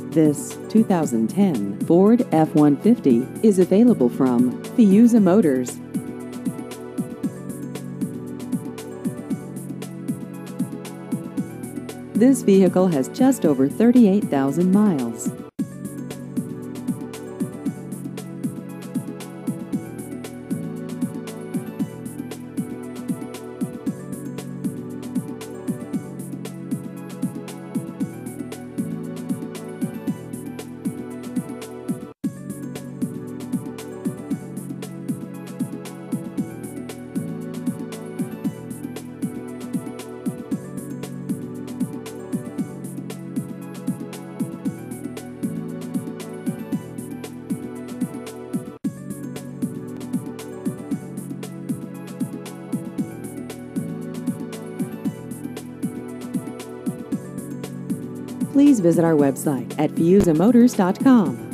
This 2010 Ford F-150 is available from Fiuza Motors. This vehicle has just over 38,000 miles. Please visit our website at fiuzamotors.com.